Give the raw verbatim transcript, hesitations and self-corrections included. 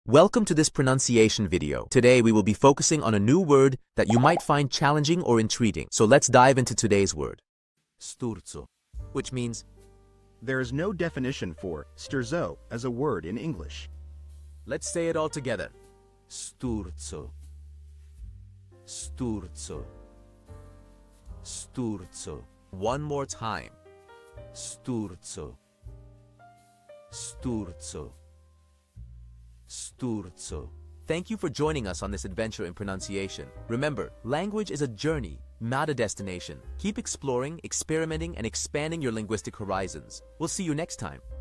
Welcome to this pronunciation video. Today we will be focusing on a new word that you might find challenging or intriguing. So let's dive into today's word. Sturzo, which means There is no definition for Sturzo as a word in English. let's say it all together. Sturzo. Sturzo. Sturzo. One more time. Sturzo. Sturzo. Sturzo. Thank you for joining us on this adventure in pronunciation. Remember, language is a journey, not a destination. Keep exploring, experimenting, and expanding your linguistic horizons. We'll see you next time.